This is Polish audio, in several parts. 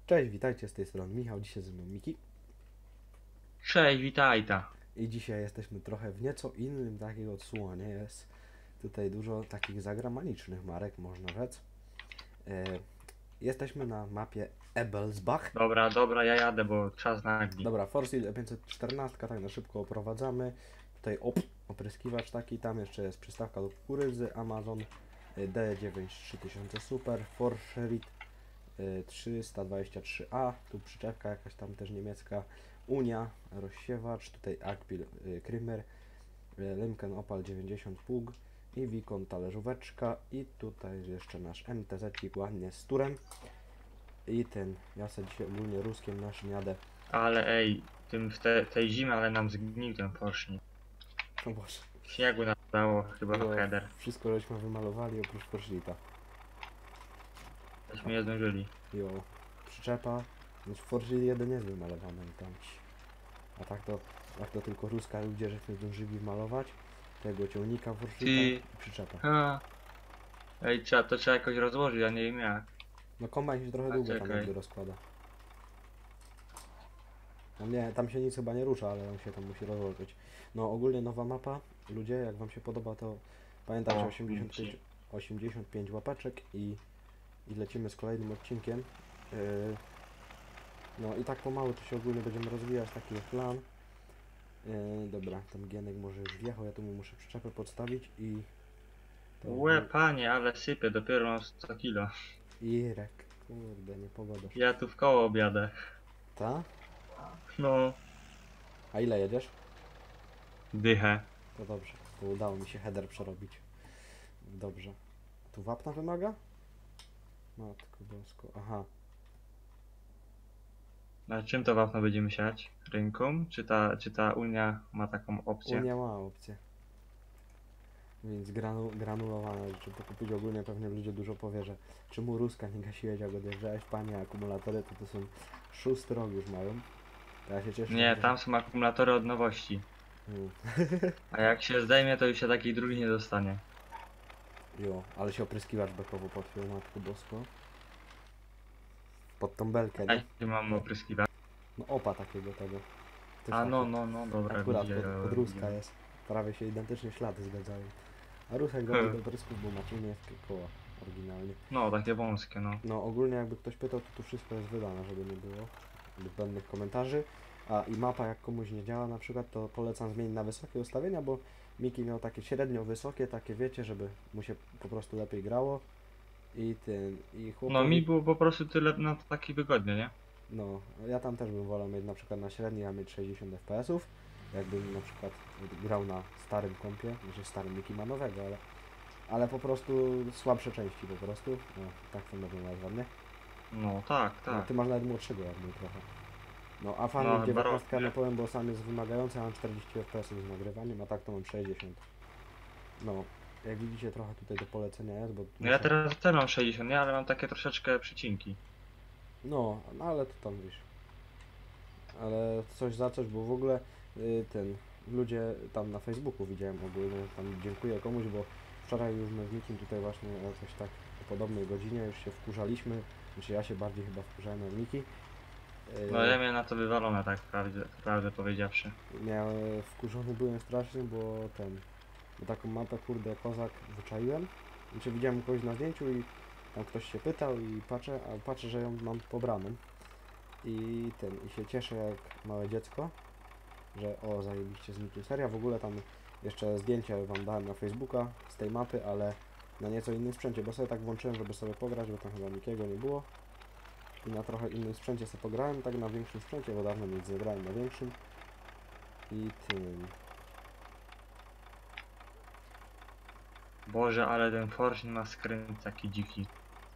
Cześć, witajcie, z tej strony Michał, dzisiaj ze mną Miki Cześć, witaj ta. i dzisiaj jesteśmy trochę w nieco innym takiego odsłuchania. Jest tutaj dużo takich zagranicznych marek, można rzec. E, Jesteśmy na mapie Ebelsbach. Dobra, dobra, ja jadę, bo czas nagli. Dobra, Force 514, tak na szybko oprowadzamy. Tutaj opryskiwacz taki, tam jeszcze jest przystawka do kukurydzy, Amazon D9 3000 Super, Forscherit 323A, tu przyczepka jakaś tam też niemiecka, Unia, rozsiewacz, tutaj Akpil Krymer, Limken Opal 90 Pug i Wikon talerzóweczka i tutaj jeszcze nasz MTZ ładnie z turem i ten, ja sobie dzisiaj ogólnie ruskiem naszym jadę. Ale ej, tej zimy, ale nam zgnił ten porsznik. O Boże, Śniegu nadało chyba no, header. wszystko żeśmy wymalowali oprócz Forszlita. Myśmy nie zdążyli. Jo, przyczepa, znaczy Forszlit jeden jest wymalowany i tam. A tak to tylko ruska ludzie, żeśmy zdążyli malować tego ciągnika Forszlita Ty... i przyczepa. Ha. Ej, to trzeba jakoś rozłożyć, ja nie wiem jak. No kombajn się trochę A długo tam czekaj. jakby rozkłada. No nie, tam się nic chyba nie rusza, ale on się tam musi rozłożyć. No ogólnie nowa mapa, ludzie, jak wam się podoba, to pamiętajcie O, 85 łapeczek i lecimy z kolejnym odcinkiem. No i tak pomału to się ogólnie będziemy rozwijać, taki jest plan. Dobra, ten Gienek może już wjechał, ja tu mu muszę przyczepę podstawić i... To... Łe, panie, ale sypię, dopiero mam 100 kilo. Irek, kurde, nie pogodasz. Ja tu w koło objadę. Ta? No, A ile jedziesz? dychę. To dobrze, to udało mi się header przerobić. Dobrze. Tu wapna wymaga? Matko bosko, aha. Na czym to wapno będziemy siać? Rynką? Czy ta Unia ma taką opcję? Unia ma opcję. Więc granulowane rzeczy to kupić ogólnie pewnie ludzie dużo powie, że czemu Ruska nie gasiłeś, jak odjeżdżałeś, panie, akumulatory to są 6 rok już mają. To ja się cieszę, Nie, że... tam są akumulatory od nowości. Mm. A jak się zdejmie, to już się takiej drugiej nie dostanie. Jo, ale się opryskiwacz bekowo podpiął, matko bosko. Pod tą belkę, nie? Jaki mam opryskiwać? No opa takiego tego. Też A taki. no, dobra, Akurat widzę, pod Ruska jest. Prawie się identycznie ślady zgadzają. A Rusek robi do prysków, bo ma niemieckie koła oryginalnie. No, takie wąskie, no. No ogólnie jakby ktoś pytał, to tu wszystko jest wydane, żeby nie było zbędnych komentarzy. A i mapa jak komuś nie działa na przykład, to polecam zmienić na wysokie ustawienia, bo Miki miał takie średnio wysokie, takie wiecie, żeby mu się po prostu lepiej grało. I chłopowi... No mi było po prostu tyle na taki wygodnie, nie? No, ja tam też bym wolał mieć na przykład na średniej, a mieć 60 fps-ów. Jakbym na przykład grał na starym kompie, znaczy starym Miki ma nowego, ale po prostu słabsze części po prostu. No, tak to można nazwać, nie? No tak, No, tak. ty masz nawet młodszego jak mój trochę. No, a fan No, chyba 19 rok, nie nie? powiem, bo sam jest wymagający, a mam 40 fps z nagrywaniem, a tak to mam 60. No, jak widzicie trochę tutaj do polecenia jest, bo... No ja teraz też mam 60, nie? Ale mam takie troszeczkę przycinki. No, ale to tam wiesz. Ale coś za coś, bo w ogóle ludzie tam na Facebooku widziałem ogólnie, tam dziękuję komuś, bo wczoraj już my z Nikim tutaj właśnie o coś tak o podobnej godzinie już się wkurzaliśmy, znaczy ja się bardziej chyba wkurzałem jak Niki. No ja miałem na to wywalone, tak prawdę powiedziawszy. Wkurzony byłem strasznie, bo taką mapę kurde kozak wyczaiłem, znaczy widziałem kogoś na zdjęciu i tam ktoś się pytał i patrzę, że ją mam pobraną. I się cieszę jak małe dziecko, że o zajebiście z Nikiem seria. W ogóle tam jeszcze zdjęcie wam dałem na Facebooka z tej mapy, ale na nieco innym sprzęcie, bo sobie tak włączyłem, żeby sobie pograć, bo tam chyba nikiego nie było. I na trochę innym sprzęcie sobie pograłem, tak na większym sprzęcie, bo dawno nic nie grałem na większym. I tym... Boże, ale ten Porsche ma skręt taki dziki.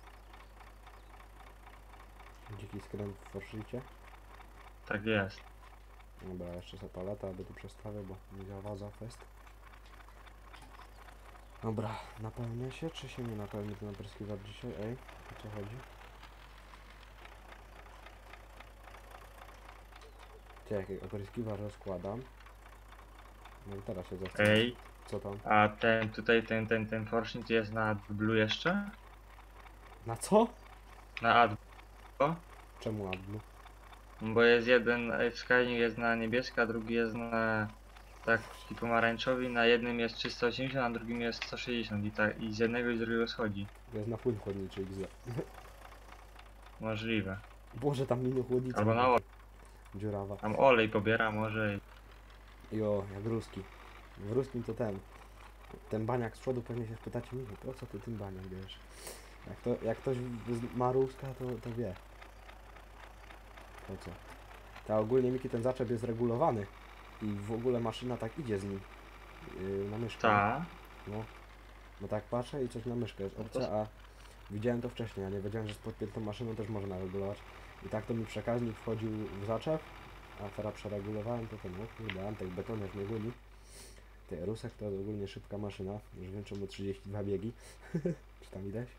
Dziki skręt w Forszycie. Tak jest. Dobra, jeszcze sobie paletę, aby tu przestawię, bo nie zawadza fest. Dobra, napełnia się, czy się nie napełni ten opryskiwacz dzisiaj? Ej, o co chodzi? Jak opryskiwacz rozkładam. No i teraz się zechce. Ej, Co tam? a ten Porsche jest na AdBlue jeszcze? Na co? Na AdBlue? Czemu na dnu? Bo jest jeden wskaźnik jest na niebieski, a drugi jest na taki pomarańczowy. Na jednym jest 380, a na drugim jest 160 i tak i z jednego i z drugiego schodzi. To jest na płyn chłodniczy XD. Możliwe. Boże, tam mini chłodnica. Albo na olej. Dziurawa. Tam olej pobiera może i... Jo, jak ruski. W ruskim to ten baniak z przodu pewnie się spytacie, Michał, po co ty tym baniak bierzesz? Jak ktoś ma ruska, to wie. Po co? Ta ogólnie Miki ten zaczep jest regulowany i w ogóle maszyna tak idzie z nim na myszkę. Ta. No tak patrzę i coś na myszkę jest No to opcja, a widziałem to wcześniej, a nie wiedziałem, że z podpiętą maszyną też można regulować. I tak to mi przekaźnik wchodził w zaczep, a teraz przeregulowałem to ten, o kurde, Antek betoniarz mnie goni. Ty, Rusek to ogólnie szybka maszyna, już wiem czemu 32 biegi. Czy tam widać?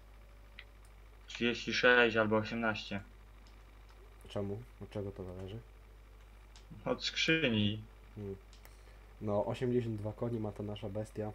36 albo 18. Czemu? Od czego to zależy? Od skrzyni. No, 82 koni ma to nasza bestia.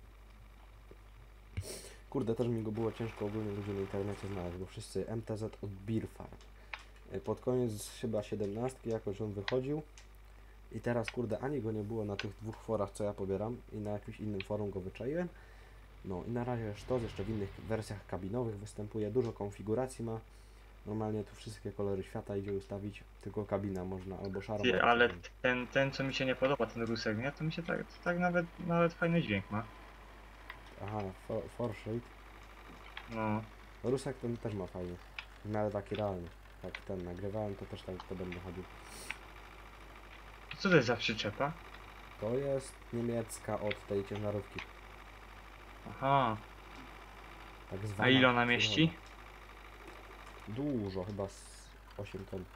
Kurde, też mi go było ciężko ogólnie ludzie na internecie znaleźć, bo wszyscy MTZ od Beer Farm. Pod koniec chyba 17 jakoś on wychodził. I teraz kurde, ani go nie było na tych dwóch forach, co ja pobieram, i na jakimś innym forum go wyczaiłem. No i na razie sztos, jeszcze w innych wersjach kabinowych występuje, dużo konfiguracji ma. Normalnie tu wszystkie kolory świata idzie ustawić, tylko kabina można albo szarą. Ty, albo ale czarną. ten co mi się nie podoba, ten rusek, nie? To mi się tak nawet fajny dźwięk ma. Aha, Forshade. No. Rusek ten też ma fajny, w miarę taki realny. Jak ten nagrywałem, to też tak podobnie chodził. Co to jest za przyczepa? To jest niemiecka od tej ciężarówki. Aha. Tak A zwana. ile ona mieści? Dużo, chyba z 8 ton.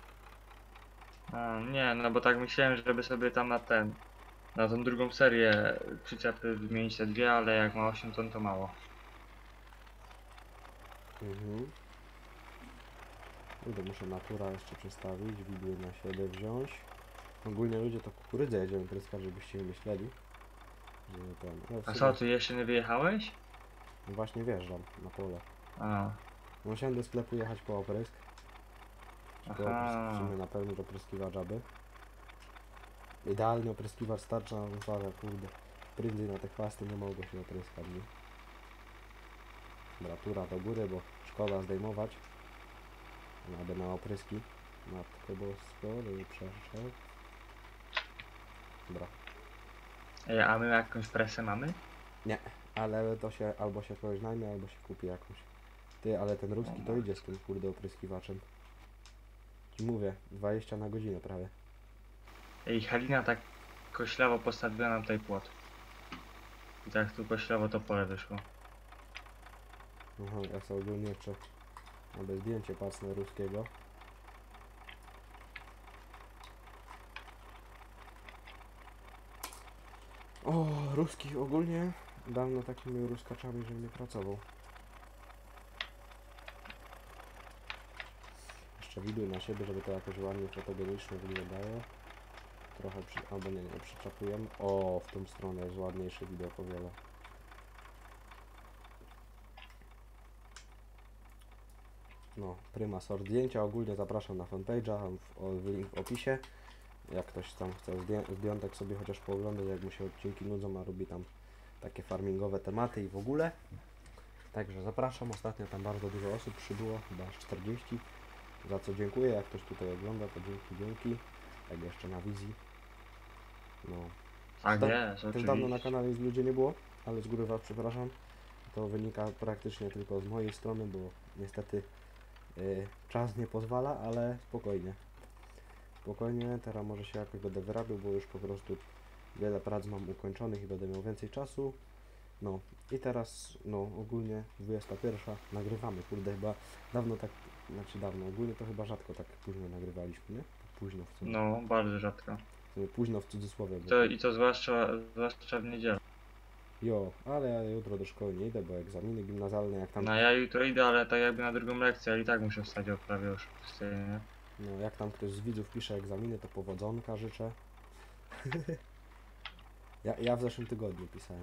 A, nie, no bo tak myślałem, żeby sobie tam na tą drugą serię przyczepy wymienić te dwie, ale jak ma 8 ton to mało. Kurde, muszę natura jeszcze przestawić, widły na siebie wziąć. Ogólnie ludzie to kukurydzę jedziemy pryskać, żebyście nie myśleli. Że ten, no w A sumie- co, ty jeszcze nie wyjechałeś? No właśnie wjeżdżam na pole. A, Musiałem do sklepu jechać po oprysk. Czy po aha. oprysk w sumie napełnić opryskiwacz aby. Idealny opryskiwacz starcza na wyprawę, kurde. Prędzej na te chwasty nie mogło się opryskać, nie? Temperatura do góry, bo szkoda zdejmować. Aby na opryski. Matko bosko, żeby przeszedł. Dobra. Ej, a my jakąś presę mamy? Ale to się albo się kogoś najmie, albo się kupi jakąś. Ty, ale ten ruski to idzie z tym kurde opryskiwaczem. Ci mówię, 20 na godzinę prawie. Ej, Halina tak koślawo postawiła nam tutaj płot. I tak tu koślawo to pole wyszło. Aha, ja sobie ogólnie jeszcze aby zdjęcie pasne ruskiego. O, ruski ogólnie dawno takimi ruskaczami, że nie pracował. Jeszcze widły na siebie, żeby to jakoś ładnie fotogenicznie wyglądało. Trochę albo nie przyczepujemy. O, w tą stronę jest ładniejszy widok o wiele. No, prima sort zdjęcia. Ogólnie zapraszam na fanpage'a, link w opisie. Jak ktoś tam chce zdjątek sobie chociaż pooglądać, jak mu się odcinki nudzą, a robi tam takie farmingowe tematy i w ogóle. Także zapraszam. Ostatnio tam bardzo dużo osób przybyło, chyba aż 40. Za co dziękuję. Jak ktoś tutaj ogląda, to dzięki. Jak jeszcze na wizji. No. Tak Tak, jest, Też dawno na oczywiście. kanale z ludzie nie było, ale z góry was przepraszam. To wynika praktycznie tylko z mojej strony, bo niestety czas nie pozwala, ale spokojnie. Spokojnie, teraz może się jakoś będę wyrabiał, bo już po prostu wiele prac mam ukończonych i będę miał więcej czasu. No i teraz, no ogólnie 21 nagrywamy, kurde chyba dawno tak, znaczy dawno, ogólnie to chyba rzadko tak późno nagrywaliśmy, nie? Późno w cudzysłowie. No, bardzo rzadko. Późno w cudzysłowie. Bo I to zwłaszcza w niedzielę. Jo, ale ja jutro do szkoły nie idę, bo egzaminy gimnazjalne jak tam, No ja jutro idę, ale tak jakby na drugą lekcję, ale i tak muszę wstać o prawie już. Nie? no jak tam ktoś z widzów pisze egzaminy, to powodzonka życzę. Ja w zeszłym tygodniu pisałem,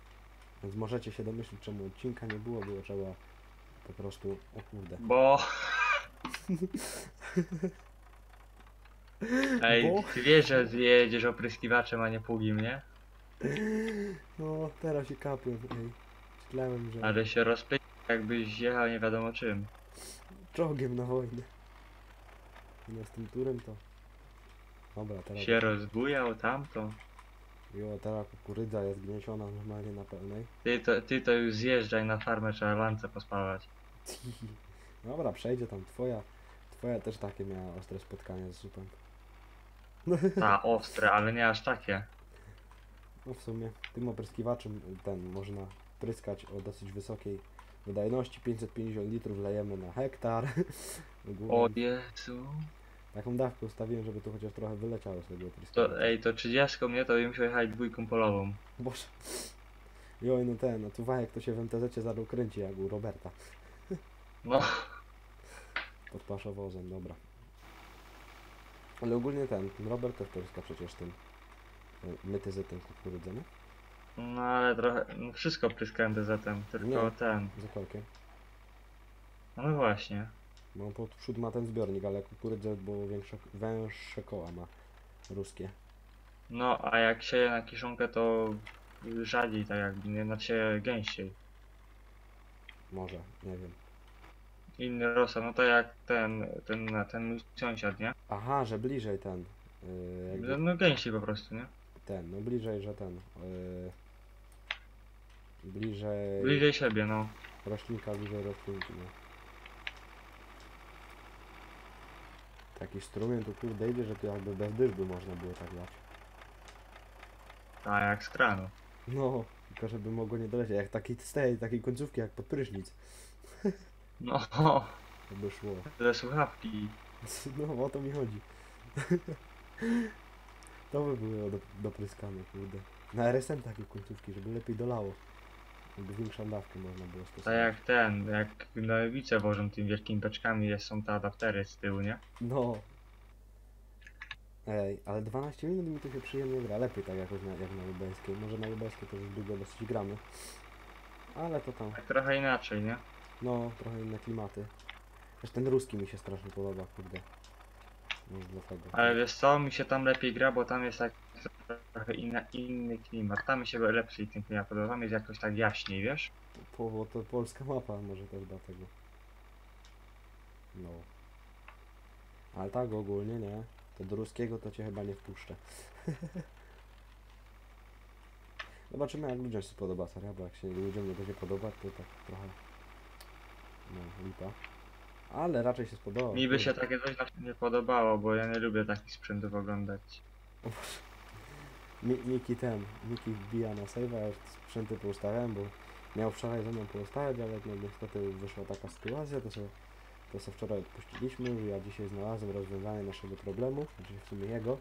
więc możecie się domyślić, czemu odcinka nie było, trzeba po prostu, o kurde. Bo Ej, Bo? ty wiesz, że jedziesz opryskiwaczem, a nie pługiem, nie? No, teraz się kapię, ej. Myślałem, że Ale się rozpyta, jakbyś jechał nie wiadomo czym. czołgiem na wojnę. No z tym turem to... Dobra, teraz... Się rozbujał tamto. Jo, teraz kukurydza jest gniesiona normalnie na pełnej. Ty to już zjeżdżaj na farmę, trzeba lance pospawać. Dobra, przejdzie tam twoja też takie miała ostre spotkanie z zupem. Ta, ostre, ale nie aż takie. No w sumie tym opryskiwaczem ten można pryskać o dosyć wysokiej wydajności. 550 litrów lejemy na hektar. O Ogółem Jezu. taką dawkę ustawiłem, żeby tu chociaż trochę wyleciało z tego opryskiwacza. To 30 nie, to bym musiał jechać dwójką polową. Boże. Joj, no ten, no tu wajek to się w MTZ zaczął kręci jak u Roberta. No, Pod paszowozem, dobra. Ale ogólnie ten Robert też pryska przecież tym metyzetem kukurydzy, nie? no ale trochę, no wszystko pryskałem DZ-em, tylko Nie. ten. Za korkiem. No właśnie. Bo on po przód ma ten zbiornik, ale kukurydzę, bo węższe koła ma ruskie. No, a jak sieję na kiszonkę, to rzadziej tak jakby, nie, znaczy gęściej. Może, nie wiem. Inny rosa, no to jak ten mój sąsiad, nie? Aha, że bliżej ten. Jakby No gęściej po prostu, nie? ten, no bliżej, że ten. Bliżej Bliżej siebie, no. roślinka, bliżej roślinki, no. Taki strumień tu kurde idzie, że tu jakby bez dyżby można było tak dać. A jak z kranu. No, tylko żeby mogło nie dolecieć, jak z tej takiej końcówki, jak pod prysznic. No, To by szło. te słuchawki. No, o to mi chodzi. To by było dopryskane, kurde. Na RSM takie końcówki, żeby lepiej dolało. Żeby większą dawkę można było Tak stosować. jak nowice wożą tymi wielkimi beczkami, są te adaptery z tyłu, nie? No. Ej, ale 12 minut mi tu się przyjemnie gra. Lepiej tak jakoś jak na lubelskiej. Może na lubelskiej to już długo dosyć gramy. Ale to tam, Tak trochę inaczej, nie? no, trochę inne klimaty. Też ten ruski mi się strasznie podoba, kurde. Może dlatego. Ale wiesz co, mi się tam lepiej gra, bo tam jest tak trochę inny klimat. Tam mi się lepszy ten klimat podoba, tam jest jakoś tak jaśniej, wiesz? Bo to polska mapa, może też dlatego. No. Ale tak ogólnie, nie? To do ruskiego to cię chyba nie wpuszczę. Zobaczymy jak ludziom się spodoba seria, bo jak się ludziom nie będzie podobać, to tak trochę... No, lipa. Ale raczej się spodoba. Mi by się takie coś nie podobało, bo ja nie lubię takich sprzętów oglądać. Miki wbija na save'a, ja już sprzęty poustawiałem, bo miał wczoraj ze mną poustawiać, ale no niestety wyszła taka sytuacja, to se wczoraj odpuściliśmy, ja dzisiaj znalazłem rozwiązanie naszego problemu, znaczy w sumie jego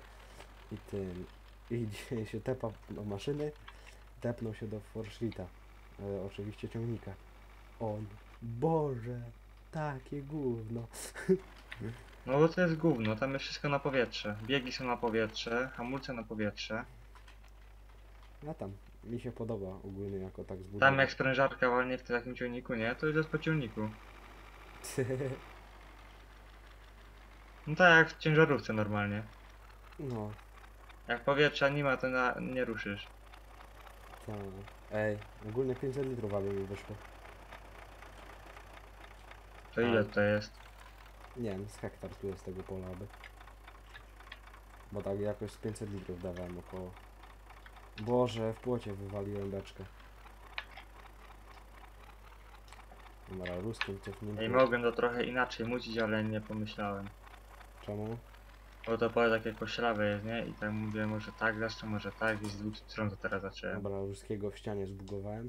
i dzisiaj się tepa do maszyny, tepnął się do Forschlita, oczywiście ciągnika. On, Boże, takie gówno. No bo to jest gówno, tam jest wszystko na powietrze. Biegi są na powietrze, hamulce na powietrze. A tam, mi się podoba ogólnie jako tak Tam zbudowane. jak sprężarka walnie w takim ciągniku, nie? To już jest po ciągniku. No tak jak w ciężarówce normalnie. No, Jak powietrza nie ma, to nie ruszysz. tak. Ej, ogólnie 500 litrów aby mi wyszło. To ile to jest? Nie wiem, z hektar tu jest tego pola aby. Bo tak jakoś z 500 litrów dawałem około. Boże, w płocie wywaliłem beczkę. Dobra, ruskim cofnięty. Ej, mogłem to trochę inaczej mucić, ale nie pomyślałem. Czemu? Bo to pole takie koślawe jest, nie? I tak mówię, może tak zacznę, może tak, i z dwóch stron to teraz zacząłem. Dobra, ruskiego w ścianie zbugowałem.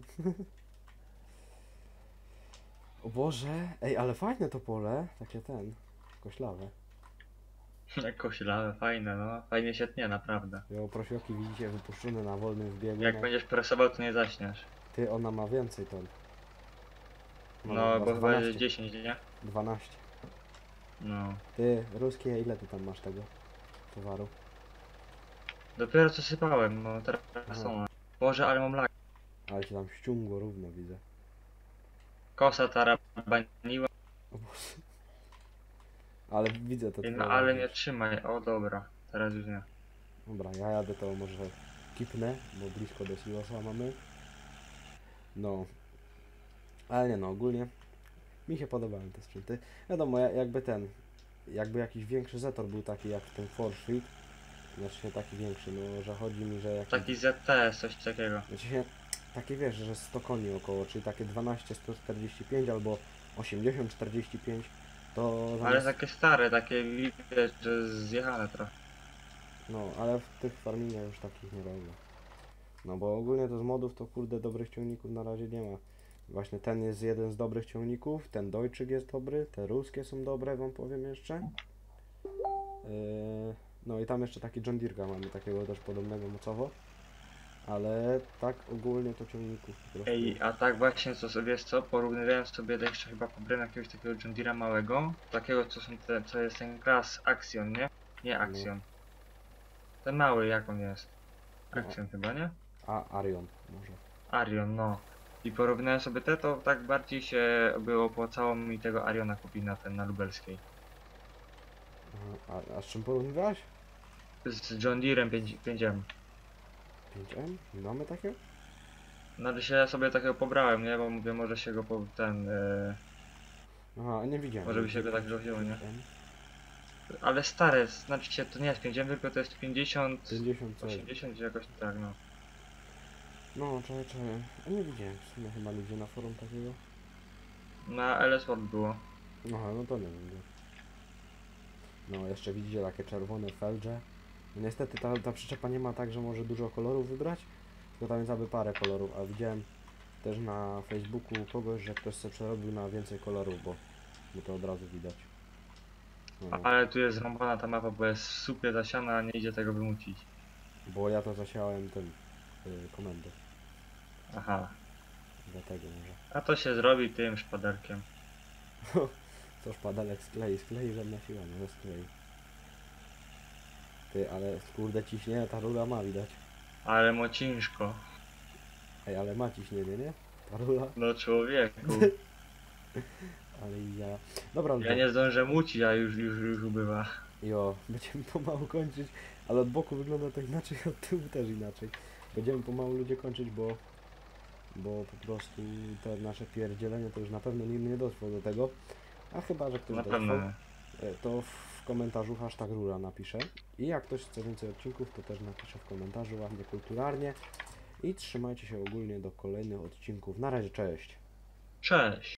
O Boże, ej, ale fajne to pole. Takie koślawe. Koślawe, fajne, no. Fajnie się tnie, naprawdę. Jo, prosioki widzicie wypuszczone na wolnym zbiegu. Jak No. będziesz presował, to nie zaśniesz. Ty, ona ma więcej ton. No, bo chyba 12. jest 10, nie? 12. No. Ty, ruskie, ile ty tam masz tego towaru? Dopiero co sypałem, no teraz Aha. są. Boże, ale mam lag. Ale cię tam ściągło równo, widzę. Kosa tarabaniła. O Boże. Ale widzę to Ej, twoje no ale nie ładność. trzymaj, o dobra, teraz już nie. Dobra, ja jadę to może kipnę, bo blisko do silosa mamy. No, ale nie no, ogólnie mi się podobają te sprzęty. Wiadomo, jakby jakiś większy Zetor był taki jak ten Forshrit, znaczy się taki większy, no, że chodzi mi, że jakiś, Taki ZTS, coś takiego. znaczy się, takie wiesz, że 100 koni około, czyli takie 12-145 albo 80-45, to Ale zamiast, takie stare, takie widać, że zjechane trochę. no, ale w tych farmingach już takich nie robię. No bo ogólnie to z modów to kurde dobrych ciągników na razie nie ma. Właśnie ten jest jeden z dobrych ciągników, ten Deutsche jest dobry, te ruskie są dobre, wam powiem jeszcze. No i tam jeszcze taki John Deere'a mamy, takiego też podobnego mocowo. Ale tak ogólnie to ciągników po prostu. Ej, a tak właśnie co sobie, wiesz co, porównywałem sobie jeszcze chyba pobrałem jakiegoś takiego John Deere'a małego, takiego co jest ten klas Axion, nie? Nie Axion. Ten mały, jak on jest? No, Axion chyba, nie? Arion może. Arion, no. I porównałem sobie te, to tak bardziej się by opłacało mi tego Ariona kupić na lubelskiej. Aha, a z czym porównywałeś? Z John Deere'em 5M. 5M? Nie mamy takiego? No się ja sobie takiego pobrałem, nie? Bo mówię, może się go Aha, nie widziałem. może by się go tak wzięło, nie? 5M. Ale stare, znaczy się to nie jest 5M, tylko to jest 50, 50 co? 80 czy jakoś tak, no. No, czekaj. A nie widziałem w sumie chyba nigdzie na forum takiego. Na LS World było. Aha, no to nie wiem. No, jeszcze widzicie takie czerwone felge. No, niestety ta przyczepa nie ma tak, że może dużo kolorów wybrać, tylko tam jest aby parę kolorów, a widziałem też na Facebooku kogoś, że ktoś sobie przerobił na więcej kolorów, bo to od razu widać. No, Ale tu jest zrąbana ta mapa, bo jest super zasiana, a nie idzie tego wymucić. bo ja to zasiałem tym komendę, Aha. dlatego może. A to się zrobi tym szpaderkiem. Co szpadalek sklei żadna siła, nie sklei. Ty, ale kurde ciśnienie ta rura ma widać. Ale mocińszko. Ej, ale ma ciśnienie, nie? Ta rura, No człowieku. ale ja... Dobra, Ja nie zdążę mucić, a już ubywa. jo, będziemy pomału kończyć, ale od boku wygląda to inaczej, od tyłu też inaczej. Będziemy pomału ludzie kończyć, bo po prostu te nasze pierdzielenie to już na pewno nikt nie dotrwał do tego. A chyba, że ktoś Na dotrwał, pewno. to w komentarzu hashtag rura napisze. I jak ktoś chce więcej odcinków, to też napisze w komentarzu ładnie, kulturalnie. I trzymajcie się ogólnie do kolejnych odcinków. Na razie, cześć! Cześć.